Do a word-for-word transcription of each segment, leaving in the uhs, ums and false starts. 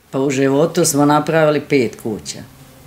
Pa u životu smo napravili pet kuća.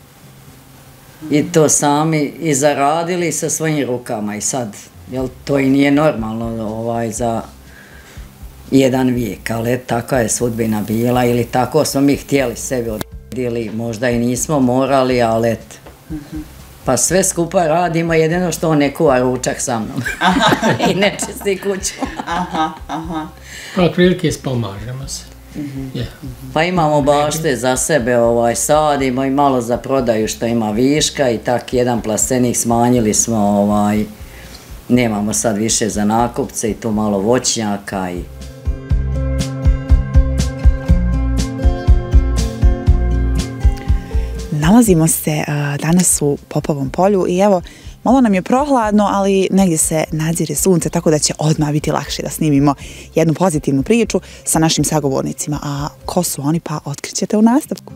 I to sami i zaradili sa svojim rukama i sad, jel, to i nije normalno ovaj, za jedan vijek, ali takva je sudbina bila ili tako smo mi htjeli sebi odredili, možda i nismo morali, ali et. Pa sve skupa radimo, jedino što on ne kuva ručak sa mnom i ne čisti kuću. Aha, aha. Pa otprilike ispomažemo se. Pa imamo bašte za sebe, sadimo i malo za prodaju što ima viška i tak jedan plastenik smanjili smo, nemamo sad više za nakupce i tu malo voćnjaka i... Nalazimo se danas u Popovom polju i evo, malo nam je prohladno, ali negdje se nadzire sunce, tako da će odmah biti lakše da snimimo jednu pozitivnu priču sa našim sagovornicima. A ko su oni, pa otkrićete u nastavku.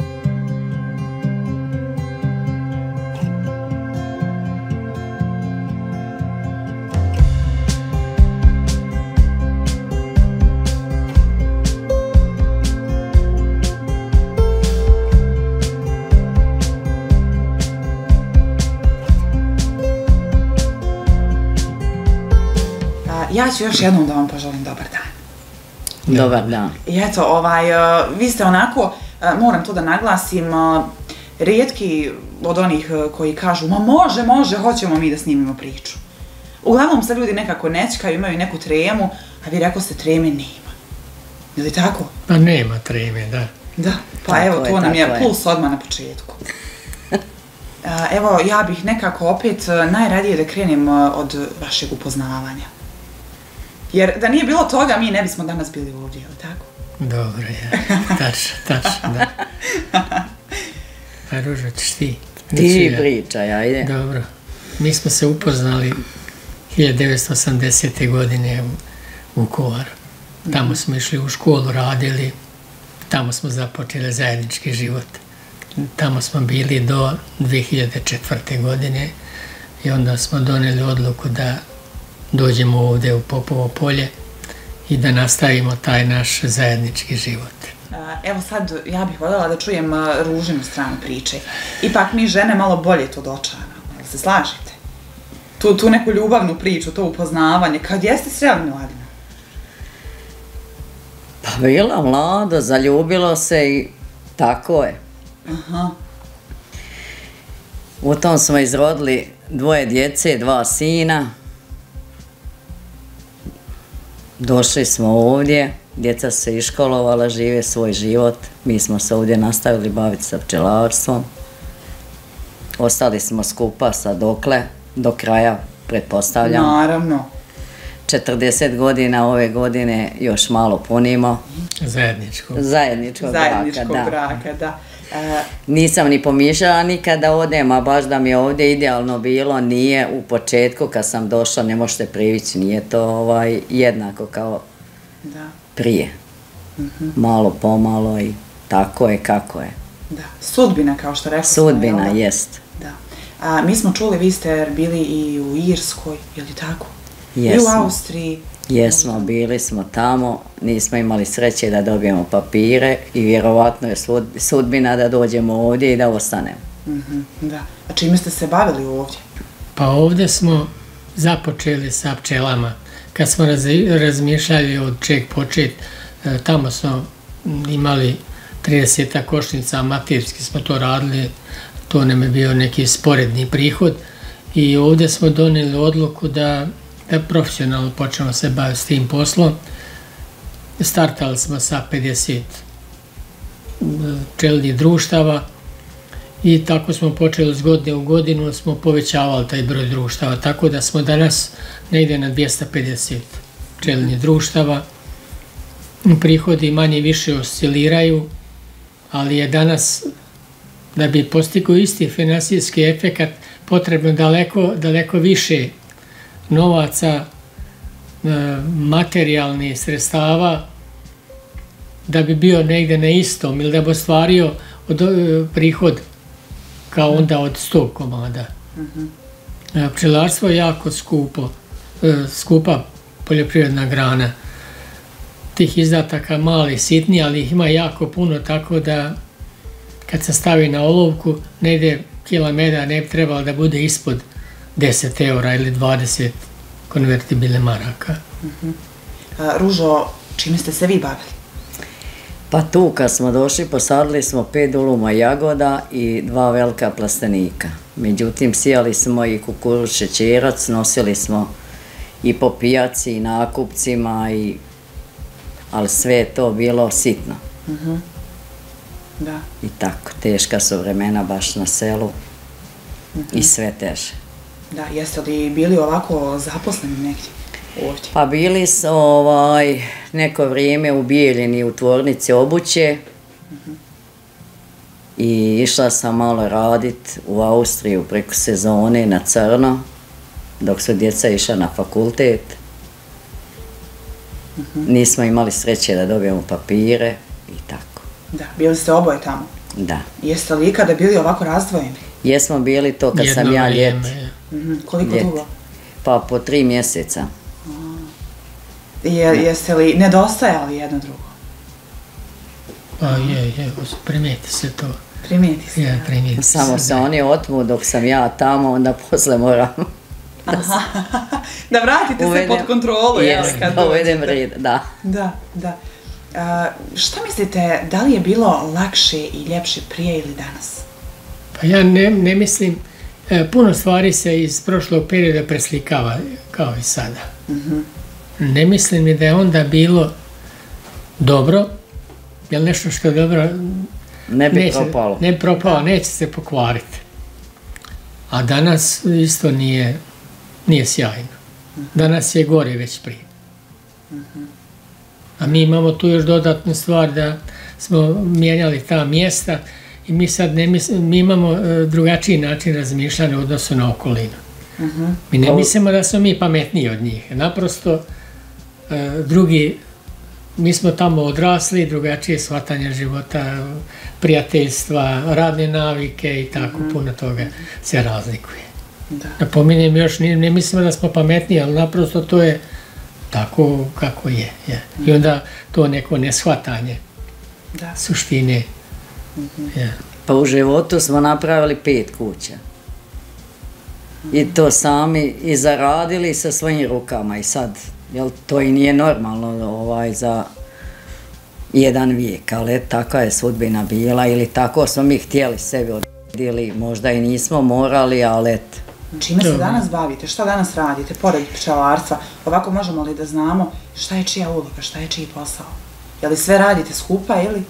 Ja ću još jednom da vam poželim dobar dan. Dobar dan. I eto, ovaj, vi ste onako, moram to da naglasim, rijetki od onih koji kažu, ma može, može, hoćemo mi da snimimo priču. Uglavnom se ljudi nekako nećkaju, imaju neku tremu, a vi rekao ste treme nema. Je li tako? Pa nema treme, da. Da, pa evo, to nam je plus odmah na početku. Evo, ja bih nekako opet najradije da krenem od vašeg upoznavanja. Jer da nije bilo toga, mi ne bismo danas bili ovdje, ili tako? Dobro je, tačno, tačno, da. Pa Ružo, ćeš ti? Ti pričaj, ajde. Dobro. Mi smo se upoznali hiljadu devetsto osamdesete. godine u Vukovaru. Tamo smo išli u školu, radili, tamo smo započeli zajednički život. Tamo smo bili do dve hiljade četvrte. godine i onda smo donijeli odluku da dođemo ovdje u Popovo polje i da nastavimo taj naš zajednički život. Evo sad, ja bih voljela da čujem Ružinu stranu priče. Ipak mi žene malo bolje to dočaramo, jel se slažete? Tu neku ljubavnu priču, to upoznavanje, kad jeste sreli mladina? Pa bila mlada, zaljubilo se i tako je. Aha. U tom smo izrodili dvoje djece, dva sina. Došli smo ovdje, djeca su se iškolovala, žive svoj život. Mi smo se ovdje nastavili baviti sa pčelarstvom. Ostali smo skupa sa dokle, do kraja, pretpostavljam. Naravno. četrdeset godina ove godine još malo punimo. Zajedničkog. Zajedničkog braka, da. Zajedničkog braka, da. Nisam ni pomišljala nikada odem, a baš da mi je ovdje idealno bilo, nije u početku kad sam došla, ne možete privići, nije to jednako kao prije. Malo pomalo i tako je kako je. Da, sudbina kao što rekao smo. Sudbina, jest. Da. Mi smo čuli, vi ste bili i u Irskoj, je li tako? Jesmo. I u Austriji. Jesmo, bili smo tamo, nismo imali sreće da dobijemo papire i vjerovatno je sudbina da dođemo ovdje i da ostanemo. Da. A čime ste se bavili ovdje? Pa ovdje smo započeli sa pčelama. Kad smo razmišljali od čeg početi, tamo smo imali trideset košnica, amaterski smo to radili, to nam je bio neki sporedni prihod i ovdje smo donijeli odluku da da profesionalno počnemo se baviti s tim poslom. Startali smo sa pedeset pčelinjih društava i tako smo počeli s godine u godinu, smo povećavali taj broj društava, tako da smo danas negdje na dvjesto pedeset pčelinjih društava. Prihodi manje više osciliraju, ali je danas, da bi postigao isti finansijski efekat, potrebno daleko, daleko više novaca, materijalnih sredstava, da bi bio negdje na istom ili da bi ostvario prihod kao onda od sto komada. Pčelarstvo je jako skupo, skupa poljoprivredna grana. tih izdataka mali, sitni, ali ih ima jako puno, tako da kad se stavi na olovku, negdje kila meda ne bi trebalo da bude ispod deset eura ili dvadeset konvertibilne maraka. Ružo, čime ste se vi bavili? Pa tu kad smo došli posadili smo pet duluma jagoda i dva velika plastenika. Međutim, sijali smo i kukuruz šećerac, nosili smo i po pijaci i nakupcima, i, ali sve je to bilo sitno. Uh-huh. Da. I tako, teška su vremena baš na selu uh-huh. i sve teže. Da, jeste li bili ovako zaposleni negdje ovdje? Pa bili su ovaj, neko vrijeme u Bijeljini u tvornici obuće uh-huh. i išla sam malo radit u Austriju preko sezone na crno, dok su djeca išla na fakultet. Uh-huh. Nismo imali sreće da dobijemo papire i tako. Da, bili ste oboje tamo? Da. Jeste li ikada bili ovako razdvojeni? Jesmo bili to kad Jedno sam ja vrijeme, ljeti. ja. Uh-huh. Koliko Ljeti. dugo? Pa po tri mjeseca. Je, jeste li nedostajali jedno drugo? Pa je, je, primijeti se to. Primijeti se. Ja, primijeti Samo se, se da. oni otmu dok sam ja tamo, onda posle moram Aha. Da vratite se pod kontrolu. Jes, kad da uvedem dođete. red, da. Da, da. A, šta mislite, da li je bilo lakše i ljepše prije ili danas? Pa ja ne, ne mislim, e, puno stvari se iz prošlog perioda preslikava kao i sada. Uh-huh. Ne mislim ni da je onda bilo dobro, jer nešto što je dobro Ne bi neće, propalo. ne bi propalo, neće se pokvariti. A danas isto nije, nije sjajno. Danas je gore već prije. A mi imamo tu još dodatnu stvar da smo mijenjali ta mjesta i mi sad ne mislim, mi imamo e, drugačiji način razmišljanja u odnosu na okolinu. Uh-huh. Mi ne Pa- mislimo da smo mi pametniji od njih. Naprosto, e, drugi, mi smo tamo odrasli, drugačije shvatanje života, prijateljstva, radne navike i tako, puno toga se razlikuje. Da. Napominjem još, ne, ne mislimo da smo pametniji, ali naprosto to je tako kako je. je. I onda to neko neshvatanje Da. suštine. Je. Pa u životu smo napravili pet kuća. I to sami i zaradili sa svojim rukama i sad, jel, to i nije normalno ovaj, za jedan vijek, ali takva je sudbina bila ili tako smo mi htjeli sebi odredili, možda i nismo morali, ali eto. Čime se Dobro. danas bavite? Šta danas radite, pored pčelarstva? Ovako možemo li da znamo šta je čija uloga, šta je čiji posao? Je li sve radite skupa ili?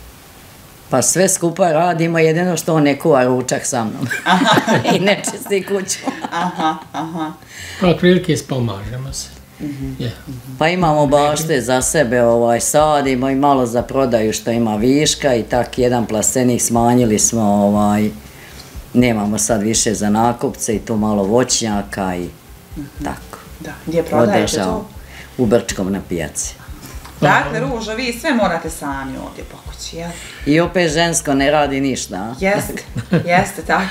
Pa sve skupa radimo, jedino što on ne kuva ručak sa mnom i ne čisti kuću. Aha, aha. Pa otprilike spomažemo se. Je. Pa imamo bašte za sebe, ovaj, sadimo i malo za prodaju što ima viška i tak jedan plastenik smanjili smo, ovaj, nemamo sad više za nakupce i tu malo voćnjaka i tako. Da, gdje prodajete Održao to? u Brčkom na pijaci. Dakle, Ružo, vi sve morate sami ovdje po kući, jel? I opet žensko ne radi ništa, a? Jeste, jeste tako.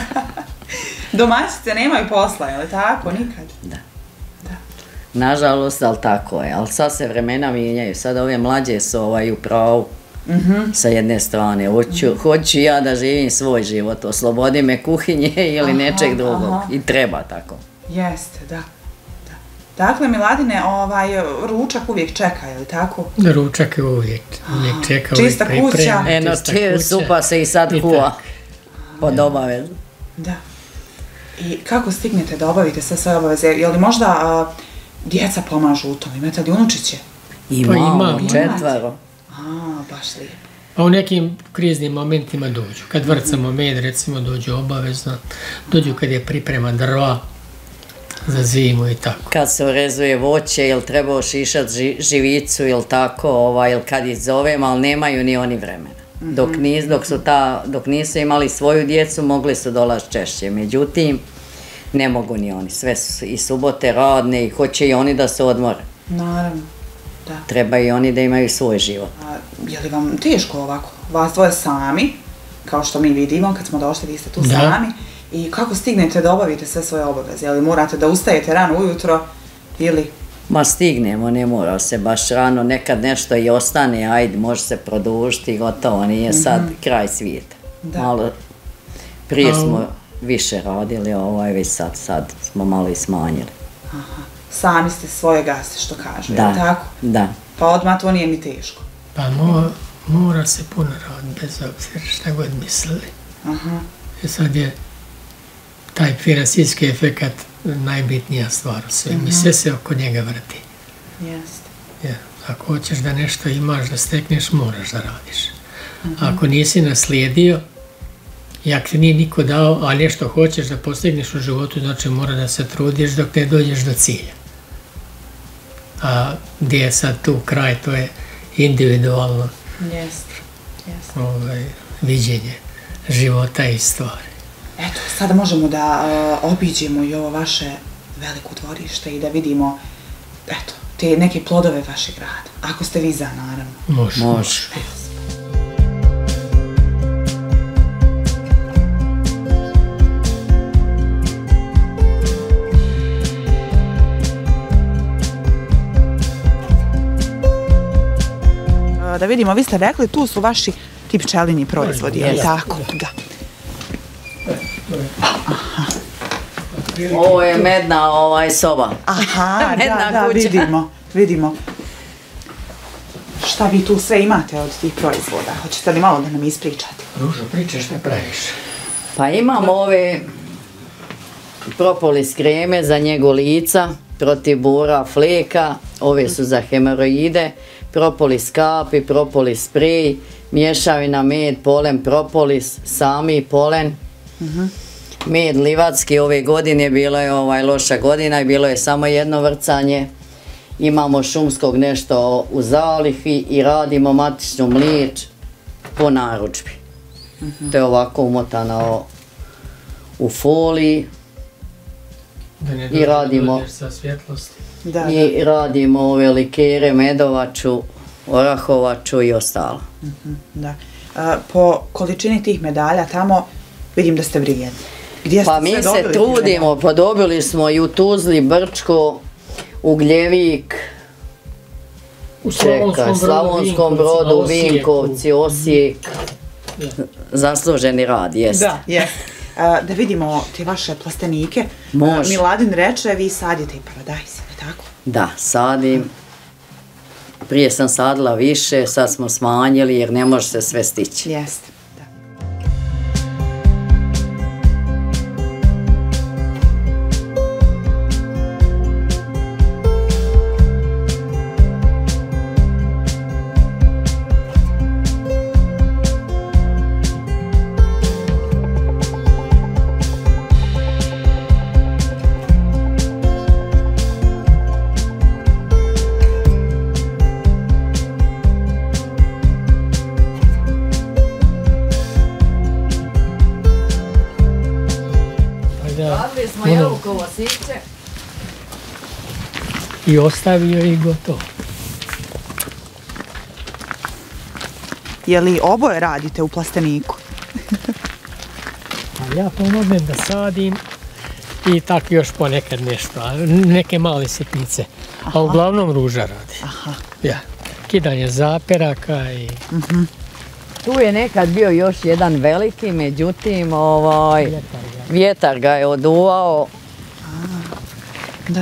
Domaćice nemaju posla, je li tako? Nikad. Da. Da. Nažalost, ali tako je. Ali sad se vremena mijenjaju. Sad ove mlađe su ovaj, u pravu Mhm. sa jedne strane. Hoću, hoću ja da živim svoj život. Oslobodi me kuhinje ili Aha, nečeg drugog. aha. I treba tako. Jeste, da. Da. Dakle, Miladine, ovaj, ručak uvijek čeka, je li tako? Ručak je uvijek, uvijek čeka, uvijek Čista priprema. kuća. Eno, čista če, kuća. supa se i sad I kuva. tak. Pod obavezno. Da. I kako stignete da obavite sve svoje obaveze? Je li možda a, djeca pomažu u tom? Imate li unučiće? Imamo, imamo. četvaro. A, baš lijepo. A u nekim kriznim momentima dođu. Kad vrcamo med, recimo, dođu obavezno. Dođu kad je priprema drva za zimu i tako. Kad se urezuje voće, jel treba ošišat ži- živicu, jel tako, ovaj, jel kad ih zovem, ali nemaju ni oni vremena. Dok, nis, dok, su ta, dok nisu imali svoju djecu, mogli su dolaz češće. Međutim, ne mogu ni oni. Sve su i subote radne i hoće i oni da se odmore. Naravno, da. Treba i oni da imaju svoj život. A, je li vam teško ovako? Vas dvoje sami, kao što mi vidimo, kad smo došli, vi ste tu Da. sami. I kako stignete da obavite sve svoje obaveze? Je li morate da ustajete rano ujutro ili Ma stignemo, ne mora se baš rano, nekad nešto i ostane, ajde, može se produžiti, gotovo, nije sad kraj svijeta. Malo, prije smo više radili, ovaj, već sad, sad smo malo i smanjili. Aha. Sami ste svoje gase, što kažu, je Da, li tako? da. Pa odmah to nije ni teško. Pa mo- mora se puno raditi, bez obzira šta god mislili. Aha. I sad je taj finansijski efekat najbitnija stvar u svemu. I sve se oko njega vrti. Jeste. Ja, ako hoćeš da nešto imaš, da stekneš, moraš da radiš. Ako nisi naslijedio, i ako ti nije niko dao, a nešto hoćeš da postigneš u životu, znači mora da se trudiš dok ne dođeš do cilja. A gdje je sad tu kraj, to je individualno Jeste. Jeste. ovaj, viđenje života i stvari. Eto, sada možemo da uh, obiđemo i ovo vaše veliko dvorište i da vidimo, eto, te neke plodove vašeg rada. Ako ste vi za, naravno. Može. Može. Da vidimo, vi ste rekli, tu su vaši ti pčelinji proizvodi, je li tako? Da. Ovo je medna ovaj soba. Aha, Medna da, da, kuća. vidimo, vidimo. Šta vi tu sve imate od tih proizvoda? Hoćete li malo da nam ispričate? Ružo, pričaš ne praviš. Pa imamo ove propolis kreme za njegu lica, protiv bura, fleka, ove su za hemoroide, propolis kapi, propolis sprej, mješavina med, polen, propolis, sami polen. Med livatski ove godine, bilo je ovaj loša godina i bilo je samo jedno vrcanje. Imamo šumskog nešto u zalihi i radimo matičnu mliječ po narudžbi. To je ovako umotano u foliji. Da ne I radimo. dođeš sa svjetlosti. Da, da. I radimo ove likere, medovaču, orahovaču i ostalo. Da. A, po količini tih medalja tamo vidim da ste vrijedni. Gdje ste Pa mi sve se dobili te trudimo, pa dobili smo i u Tuzli, Brčko, Ugljevik, U čeka, Slavonskom Brodu, Vinkovci, Osijek. Zasluženi rad, jeste. Da, jest. A, da vidimo te vaše plastenike. Može. A, Miladin reče, vi sadite i paradajz, je li tako? Da, sadim. Prije sam sadila više, sad smo smanjili jer ne može se sve stići. Jeste. Da. Radili smo jabukovo siće. I ostavio i gotovo. Je li oboje radite u plasteniku? A ja pomognem da sadim i tako još ponekad nešto, a neke male sitnice. A uglavnom Ruža radi. Aha. Ja. Kidanje zaperaka i... Tu je nekad bio još jedan veliki, međutim, ovaj, vjetar ga je oduvao. Da.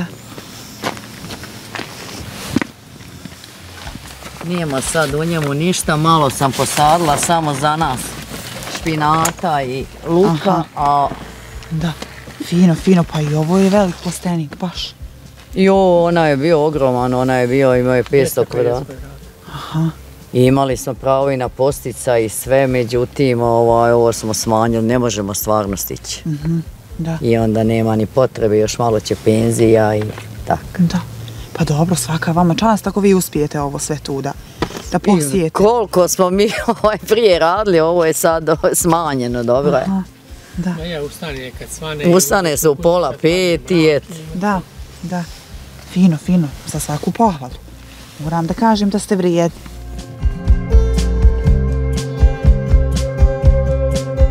Nijemo sad u njemu ništa, malo sam posadila samo za nas špinata i luka, Aha. a Da. Fino, fino, pa i ovo je velik plastenik, baš. jo, ona je bio ogroman, ona je bio, imao je petsto kvadrata. Aha. I imali smo pravo i na postica i sve, međutim, ovaj, ovo smo smanjili, ne možemo stvarno stići. Da. I onda nema ni potrebe, još malo će penzija i tako. Da. Pa dobro, svaka vama čast ako vi uspijete ovo sve tu da, da posijete. Koliko smo mi ovaj, prije radili, ovo je sad smanjeno, dobro je. Aha. Da, Ma ja ustane nekad svane. Ustane se u pola pet i et. da, da. Fino, fino, za svaku pohvalu. Moram da kažem da ste vrijedni. Kako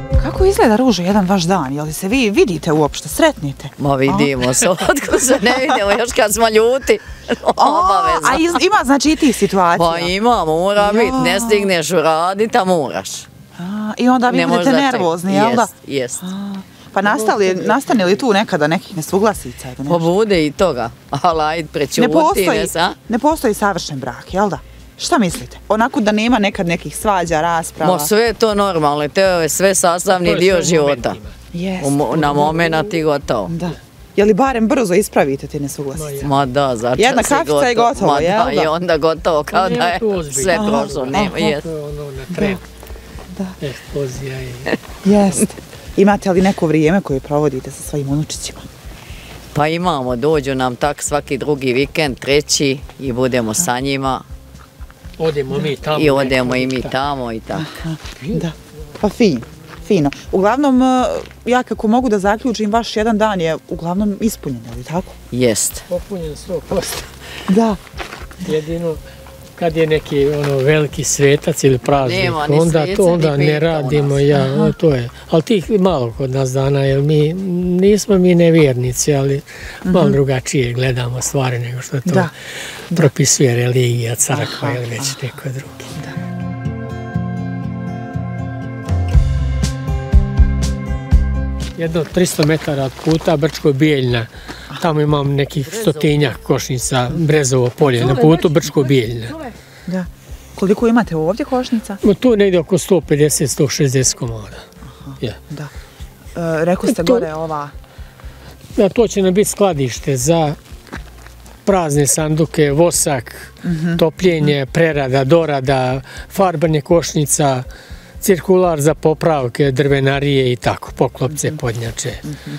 izgleda, Ružo, jedan vaš dan? Jel se vi vidite uopšte, sretnite? Ma vidimo se, otko se ne vidimo, još kad smo ljuti, obavezno. A iz, ima znači i ti situacija? Pa ima, mora biti, ne stigneš uradit, a moraš. A, I onda vi Ne budete možda te- nervozni, jel da? Jest, jest. Pa nastali, nastane li tu nekada nekih nesuglasica? Ili Pa nešto? bude i toga, ali ajde Ne prećuti, postoji, ne sa? ne postoji savršen brak, jel da? Šta mislite? Onako da nema nekad nekih svađa, rasprava? Ma sve je to normalno, to je sve sastavni To je dio sve u života. momentima. Jest. U mo- Na moment i gotovo. Da. Je li barem brzo ispravite te nesuglasice? Ma da, začas Jedna i kafica i gotovo, Ma jel da, da? i onda gotovo, kao da je tu ozbiljno. sve prošlo, nema, jest. To je ono na tren. Eksplozija i... Jeste. Imate li neko vrijeme koje provodite sa svojim unučićima? Pa imamo, dođu nam tak svaki drugi vikend, treći i budemo sa njima Odemo mi tamo. i odemo i mi tamo i tako. Da. Pa fino, fino. Uglavnom, eh, ja kako mogu da zaključim, vaš jedan dan je uglavnom ispunjen, ali tako? Jest. Popunjen sto posto. Da. Jedino kad je neki ono veliki svetac ili praznik, Nema ni onda sveca, to ni onda ne petka u radimo, nas. ja, to je. Ali tih malo kod nas dana, jer mi nismo mi nevjernici, ali malo drugačije gledamo stvari nego što to Da. propisuje religija, crkva Aha, ili već neko drugi. Jedno tristo metara od puta Brčko-Bijeljna. Tamo imam nekih stotinjak košnica, Brezovo polje, na putu Brčko-Bijeljna. Da. Koliko imate ovdje košnica? Ma tu je negdje oko sto pedeset do sto šezdeset komada. Ja. Da. E, rekli ste To- gore ova... Ja, to će nam biti skladište za prazne sanduke, vosak, topljenje, prerada, dorada, farbanje košnica, cirkular za popravke, drvenarije i tako, poklopce, podnjače,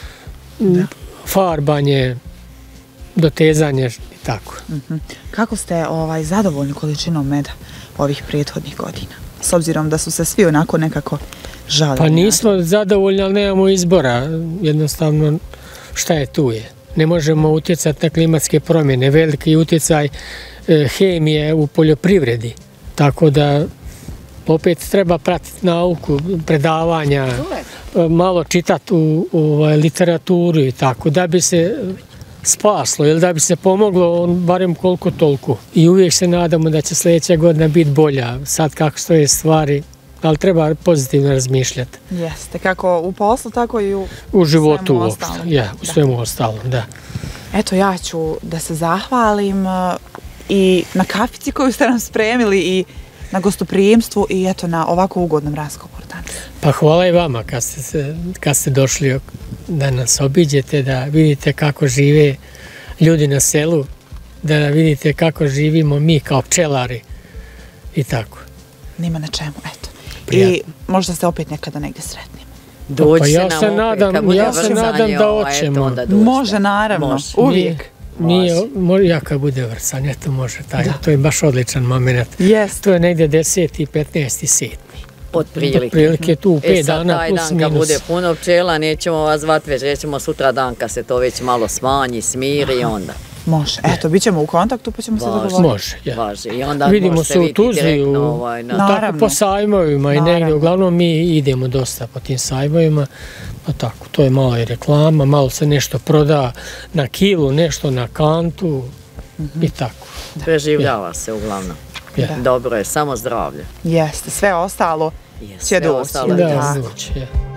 farbanje, dotezanje i tako. Mhm. Kako ste ovaj, zadovoljni količinom meda ovih prethodnih godina? S obzirom da su se svi onako nekako žalili. Pa nismo zadovoljni, ali nemamo izbora. Jednostavno, šta je tu je? Ne možemo utjecati na klimatske promjene. Veliki utjecaj e, hemije u poljoprivredi. Tako da opet treba pratiti nauku, predavanja, e, malo čitati u, u ovaj, literaturu i tako, da bi se spaslo ili da bi se pomoglo on, barem koliko toliko. I uvijek se nadamo da će sljedeća godina biti bolja. Sad kako stoje stvari, ali treba pozitivno razmišljati. Jeste, kako u poslu, tako i u... U životu svemu uopšte, ostalom. ja, u Da. svemu ostalom, da. Eto, ja ću da se zahvalim uh, i na kafici koju ste nam spremili i na gostoprijemstvu i eto na ovako ugodnom razgovoru danas. Pa hvala i vama kad ste, se, kad ste došli da nas obiđete, da vidite kako žive ljudi na selu, da vidite kako živimo mi kao pčelari i tako. Nima na čemu, eto. Prijatno. I možda se opet nekada negdje sretnemo. Doći Pa se ja nam se opet, nadam- kad bude ja se vrcanje, nadam da ovaj, eto, hoćemo. onda dođite. Može, naravno, Može. uvijek. Nije, Može. mo- ja kad bude vrcanje, to može taj, to je baš odličan moment. Jest. To je negdje deseti, petnaesti, sedmi. Otprilike. Otprilike tu E pet sad dana taj plus dan kad minus. bude puno pčela, nećemo vas zvat već, rećemo sutra dan kad se to već malo smanji, smiri i onda. Može. Eto, bit ćemo u kontaktu pa ćemo se Važi. dogovoriti. Može, ja. Važi. I onda Vidimo možete se u vidjeti Tuzli, direktno, u- ovaj, na... Na- Tako Naravno. po sajmovima i negdje, Naravno. uglavnom mi idemo dosta po tim sajmovima, pa tako, to je malo i reklama, malo se nešto proda na kilu, nešto na kantu i tako. Preživljava se uglavnom. Ja. Da. Dobro je, samo zdravlje. Jeste, sve ostalo Je, će sve doći. ostalo Da, tako. znači, ja.